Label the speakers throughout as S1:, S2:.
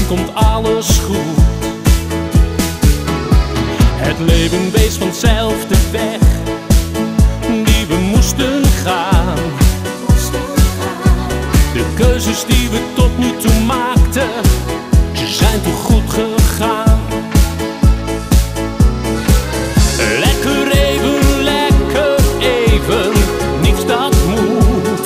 S1: komt alles goed. Het leven wees vanzelf de weg die we moesten gaan. De keuzes die we tot nu toe maakten, ze zijn toch goed gegaan. Lekker even, niets dat moet.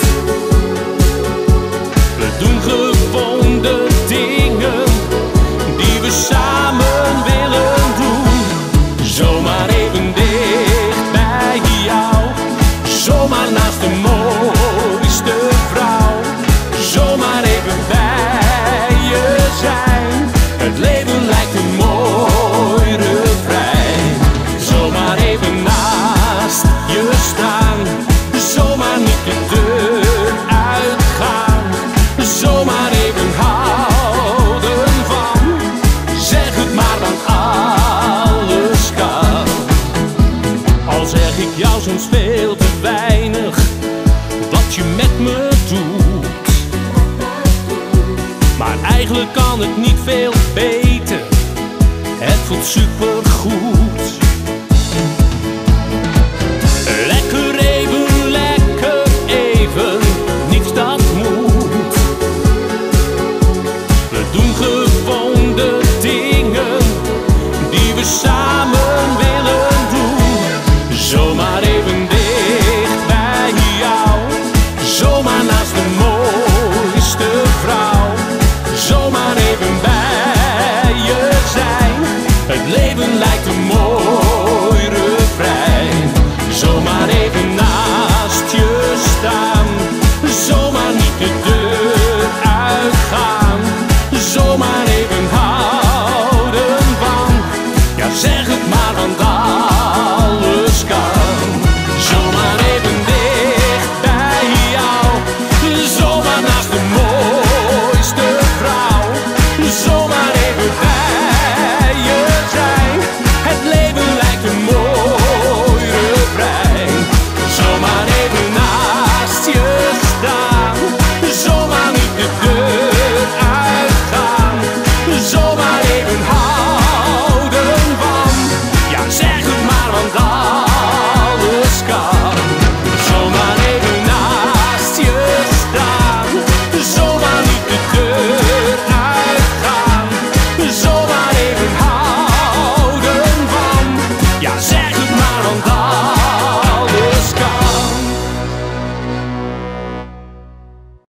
S1: We doen gewoon de dingen die we samen willen doen. Zomaar even dicht bij jou, zomaar naast de mooiste vrouw. Zomaar even bij je zijn, het leven lijkt een mooi refrein. Zomaar even naast je staan, zomaar niet de deur uitgaan. Zomaar even houden van, zeg het maar want alles kan. Al zeg ik jou soms veel te weinig, wat je met me doet. Maar eigenlijk kan het niet veel beter, het voelt supergoed.